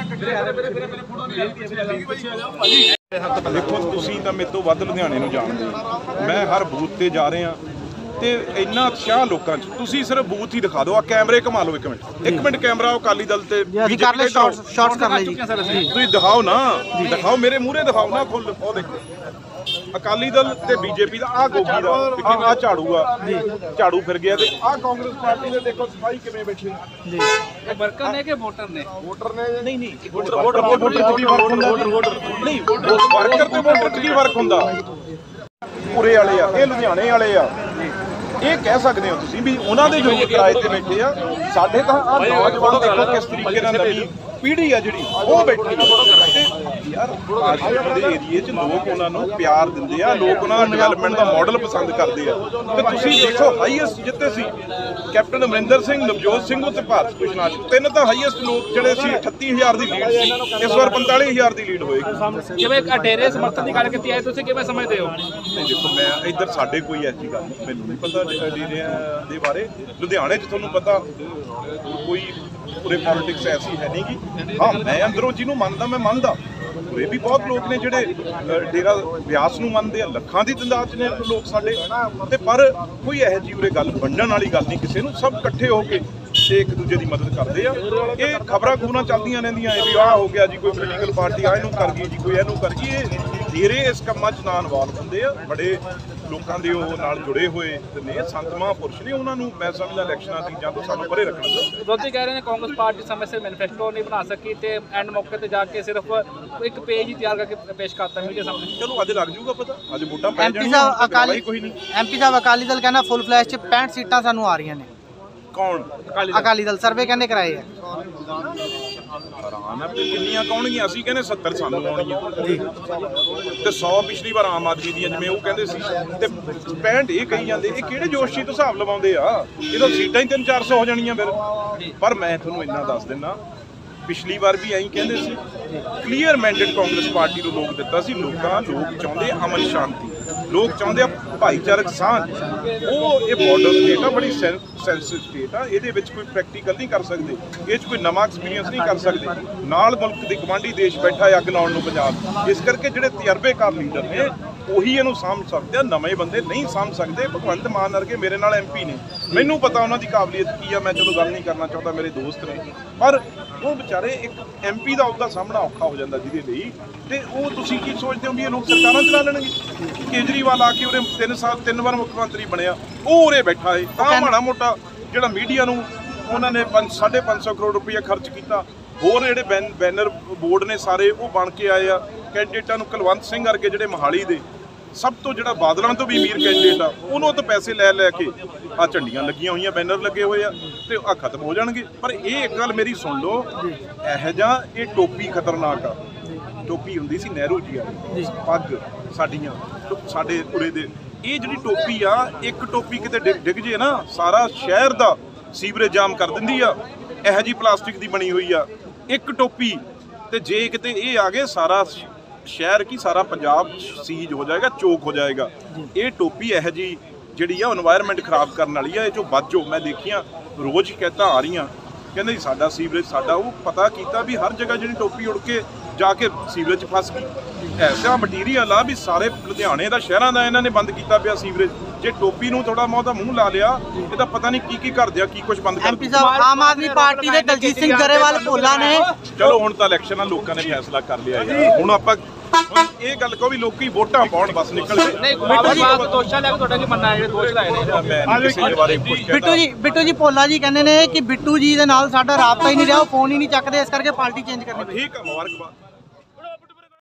देखो तुसीं तां मेरे तो वध लुधियाणे नूं जाणदे हो, मैं हर बूथ ते जा रहा ते इन्ना उत्साह लोकां च। तुसीं सिर्फ बूथ ही दिखा दो, आ कैमरे घुमा लो एक मिनट कैमरा अकाली दल ते बीजेपी तुसीं दिखाओ ना, दिखाओ मेरे मूहरे दिखाओ ना फुल। ओ देखो अकाली दल ते बीजेपी दा आ गोगी दा आ झाड़ू आ झाड़ू फिर गया ते आ कांग्रेस पार्टी दे देखो सफाई किवें बैठे जी। वर्कर ने कि वोटर ने? वोटर ने नहीं वोटर नहीं वर्कर ते वोटर च की फर्क हुंदा? पूरे वाले आ ये लुधियाणे वाले आ, ये कह सकते हो तुसीं भी उन्हां दे जो किराए ते बैठे आ। साडे तां आ नौजवान देखो किस तरीके नाल नवीं पीढ़ी आ जिहड़ी वो बैठी है यार। आजकल दे एरिए च लोग उन्हां नूं प्यार दिंदे आ, लोग उन्हां दा डेवलपमेंट दा मॉडल पसंद करदे आ। ते तुसीं देखो हाईएस्ट जित्ते सी कैप्टन अमरिंदर सिंह, नवजोत सिंह ते भारत भूषण आशू, तीन तां हाईएस्ट लोग जिहड़े सी 38,000 दी लीड सी, इस वार 45,000 दी लीड होएगी। जिवें अडेरे समर्थन की गल कीती है, तुसीं किवें समझदे हो? देखो मैं इधर साडे कोई ऐसी गल नहीं, मैनूं नहीं पता डेरियां दे बारे। लुधियाणे च तुहानूं पता कोई पूरे पॉलिटिक्स ऐसी है नहीं कि हाँ मैं अंदरों जिन्हों मानता मैं मानता। उरे भी बहुत लोग ने जिहड़े डेरा ब्यास नूं मनदे आ, लखां दी तदाद ने लोग साडे ते, पर कोई इहो जी उरे गल वंडण वाली गल नहीं किसी नूं। सब इकट्ठे हो के एक दूजे की मदद करते हैं। ये खबरां खबरां चलदियां रहिंदियां भी आ हो गया जी, कोई पोलीटिकल पार्टी आ इहनूं कर गई जी, कोई इहनूं कर गई। ये धेरे इस कामां च ना इनवॉल्व हुंदे आ, बड़े लोगों के नाल जुड़े हुए ने संत महापुरुष ने, उन्होंने मैं समझदा इलैक्शनां चीज़ां तो सानूं परे रखना चाहिए। विरोधी कह रहे हैं कांग्रेस पार्टी समय से मैनीफेस्टो नहीं बना सकी तो एंड मौके पर जाके सिर्फ एक पेज ही तैयार करके पेश करता मीडिया सामने। चलो अज लग जूगा पता, अज वोटां पै MP साहब अकाली दल कहना फुल फ्लैश 65 सीटां सानूं आ रही ने। कौन? अकाली दल सर्वे कहने कराए है किन्नियां कौणगियां? असीं कहने 70 सानूं आउणगियां ते 100 पिछली बार आम आदमी दी, जिवें ओह कहंदे सी, ते 65 ये कही जांदे। ये किहड़े जोशी तो हिसाब लवाउंदे आ? ये तां सीटां ही 300-400 हो जाणियां फिर। पर मैं तुहानूं इन्ना दस दिंदा, पिछली बार भी ऐं कहंदे सी, क्लीयर मैंडेट कांग्रेस पार्टी नूं लोक दित्ता सी। लोग चाहुंदे अमन शांति, लोग चाहुंदे भाईचारक सांझ। ਉਹ ਇਹ ਬਾਰਡਰ ਸਟੇਟ ਆ, ਬੜੀ ਸੈਂਸਿਟਿਵ ਸਟੇਟ ਆ, ਇਹਦੇ ਵਿੱਚ ਕੋਈ ਪ੍ਰੈਕਟੀਕਲ ਨਹੀਂ ਕਰ ਸਕਦੇ, ਇਹ 'ਚ ਕੋਈ ਨਵਾਂ ਐਕਸਪੀਰੀਅੰਸ ਨਹੀਂ ਕਰ ਸਕਦੇ। ਨਾਲ ਮੁਲਕ ਦੇ ਗਵਾਂਢੀ ਦੇਸ਼ ਬੈਠਾ ਹੈ ਅੱਗ ਲਾਉਣ ਨੂੰ ਪੰਜਾਬ। ਇਸ ਕਰਕੇ ਜਿਹੜੇ ਤਜਰਬੇਕਾਰ ਲੀਡਰ ਨੇ ਉਹੀ ਇਹਨੂੰ ਸਾਂਭ ਸਕਦੇ ਆ, ਨਵੇਂ ਬੰਦੇ ਨਹੀਂ ਸਾਂਭ ਸਕਦੇ। ਭਗਵੰਤ ਮਾਨ ਵਰਗੇ ਮੇਰੇ ਨਾਲ MP ਨੇ, ਮੈਨੂੰ ਪਤਾ ਉਹਨਾਂ ਦੀ ਕਾਬਲੀਅਤ ਕੀ ਆ। ਮੈਂ ਚਲੋ ਗੱਲ ਨਹੀਂ ਕਰਨਾ ਚਾਹੁੰਦਾ, ਮੇਰੇ ਦੋਸਤ ਨੇ, ਪਰ ਉਹ ਵਿਚਾਰੇ ਇੱਕ MP ਦਾ ਉਹਦਾ ਸਾਹਮਣਾ ਔਖਾ ਹੋ ਜਾਂਦਾ ਜਿਹਦੇ ਲਈ। ਤੇ ਉਹ ਤੁਸੀਂ ਕੀ ਸੋਚਦੇ ਹੋ ਵੀ ਇਹ ਲੋਕ ਸਰਕਾਰਾਂ ਚਲਾ ਲੈਣਗੇ? ਕੇਜਰੀਵਾਲ ਆ ਕੇ ਉਹਨੇ 3 ਵਾਰ ਮੁੱਖ ਮੰਤਰੀ ਬਣਿਆ, ਉਹ ਉਰੇ ਬੈਠਾ ਹੈ। ਤਾਂ ਮਾੜਾ ਮੋਟਾ ਜਿਹੜਾ ਮੀਡੀਆ ਨੂੰ ਉਹਨਾਂ ਨੇ 550 ਕਰੋੜ ਰੁਪਈਆ ਖਰਚ ਕੀਤਾ। ਹੋਰ ਜਿਹੜੇ ਬੈਨਰ ਬੋਰਡ ਨੇ ਸਾਰੇ ਉਹ ਬਣ ਕੇ ਆਏ ਆ ਕੈਂਡੀਡੇਟਾਂ ਨੂੰ। ਕੁਲਵੰਤ ਸਿੰਘ ਵਰਗੇ ਜਿਹੜੇ ਮੋਹਾਲੀ ਦੇ ਸਭ ਤੋਂ ਜਿਹੜਾ ਬਾਦਲਾਂ ਤੋਂ ਵੀ ਅਮੀਰ ਕੈਂਡੀਡੇਟ ਆ, ਉਹਨੂੰ ਤਾਂ ਪੈਸੇ ਲੈ ਕੇ ਆ ਝੰਡੀਆਂ ਲੱਗੀਆਂ ਹੋਈਆਂ, ਬੈਨਰ ਲੱਗੇ ਹੋਏ ਆ, ਤੇ ਆ ਖਤਮ ਹੋ ਜਾਣਗੇ। ਪਰ ਇਹ ਇੱਕ ਗੱਲ ਮੇਰੀ ਸੁਣ ਲਓ, ਇਹੋ ਜਿਹਾ ਇਹ ਟੋਪੀ ਖਤਰਨਾਕ ਆ। ਟੋਪੀ ਹੁੰਦੀ ਸੀ ਨਹਿਰੂ ਜੀ ਵਾਲੀ, ਪੱਗ ਸਾਡੀਆਂ ਸਾਡੇ ਉਰੇ ਦੇ, ਇਹ ਜਿਹੜੀ ਟੋਪੀ ਆ, ਇੱਕ ਟੋਪੀ ਕਿਤੇ ਡਿੱਗ ਜੇ ਨਾ, ਸਾਰਾ ਸ਼ਹਿਰ ਦਾ ਸੀਵਰੇਜ ਜਾਮ ਕਰ ਦਿੰਦੀ ਆ। ਇਹੋ ਜਿਹੀ ਪਲਾਸਟਿਕ ਦੀ ਬਣੀ ਹੋਈ ਆ ਇੱਕ ਟੋਪੀ, ਤੇ ਜੇ ਕਿਤੇ ਇਹ ਆ ਗਏ ਸਾਰਾ ਸ਼ਹਿਰ ਕੀ ਸਾਰਾ ਪੰਜਾਬ ਸੀਜ ਹੋ ਜਾਏਗਾ, ਚੋਕ ਹੋ ਜਾਏਗਾ। ਇਹ ਟੋਪੀ ਇਹੋ ਜਿਹੀ ਜਿਹੜੀ ਆ এনवायरमेंट ਖਰਾਬ ਕਰਨ ਵਾਲੀ ਆ, ਇਹ ਚੋਂ ਬਚੋ। ਮੈਂ ਦੇਖੀਆਂ ਰੋਜ਼ ਸ਼ਿਕਾਇਤਾਂ ਆ ਰਹੀਆਂ, ਕਹਿੰਦੇ ਜੀ ਸਾਡਾ ਸੀਵਰੇਜ ਸਾਡਾ। ਉਹ ਪਤਾ ਕੀਤਾ ਵੀ ਹਰ ਜਗ੍ਹਾ ਜਿਹੜੀ ਟੋਪੀ ਉੜ ਕੇ ਜਾ ਕੇ ਸੀਵਰੇਜ 'ਚ ਫਸ ਗਈ। ਐਸਾ ਮਟੀਰੀਅਲ ਆ ਵੀ ਸਾਰੇ ਲੁਧਿਆਣੇ ਦਾ ਸ਼ਹਿਰਾਂ ਦਾ ਇਹਨਾਂ ਨੇ ਬੰਦ ਕੀਤਾ ਪਿਆ ਸੀਵਰੇਜ। ਜੇ ਟੋਪੀ ਨੂੰ ਥੋੜਾ ਬਹੁਤਾ ਮੂੰਹ ਲਾ ਲਿਆ, ਇਹਦਾ ਪਤਾ ਨਹੀਂ ਕੀ ਕਰਦੇ ਆ, ਕੀ ਕੁਝ ਬੰਦ ਕਰ MP ਸਾਹਿਬ ਆਮ ਆਦਮੀ ਪਾਰਟੀ ਦੇ ਦਲਜੀਤ ਸਿੰਘ ਗਰੇਵਾਲ ਭੋਲਾ ਨੇ। ਚਲੋ ਹੁਣ ਤਾਂ ਇਲੈਕਸ਼ਨ ਆ, ਲੋਕਾਂ ਨੇ ਫੈਸਲਾ ਕਰ ਲਿਆ ਹੁਣ ਆਪਾਂ ਇਹ ਗੱਲ ਕਹੋ ਵੀ ਲੋਕੀ ਵੋਟਾਂ ਪਾਉਣ ਬਸ ਨਿਕਲ ਗਏ। ਨਹੀਂ ਦੋਸ਼ਾਂ ਲੈ ਕੇ ਤੁਹਾਡਾ ਕੀ ਮੰਨਣਾ ਹੈ ਜਿਹੜੇ ਦੋਸ਼ ਲਾਏ ਨੇ? ਮੈਂ ਕਿਸੇ ਦੇ ਬਾਰੇ ਕੁਝ ਬਿੱਟੂ ਜੀ ਭੋਲਾ ਜੀ ਕਹਿੰਦੇ ਨੇ ਕਿ ਬਿੱਟੂ ਜੀ ਦੇ ਨਾਲ ਸਾਡਾ ਰਾਬਤਾ ਹੀ ਨਹੀਂ ਰਿਹਾ, ਉਹ ਫੋਨ ਹੀ ਨਹੀਂ ਚੱਕਦੇ, ਇਸ ਕਰਕੇ ਪਾਰਟੀ ਚੇਂਜ ਕਰਨੀ ਪਈ। ਠੀਕ ਆ, ਮੁਬਾਰਕਬਾਦ।